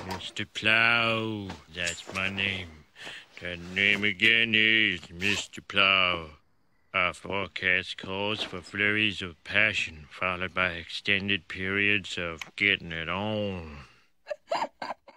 Mr. Plow, that's my name. That name again is Mr. Plow. Our forecast calls for flurries of passion, followed by extended periods of getting it on.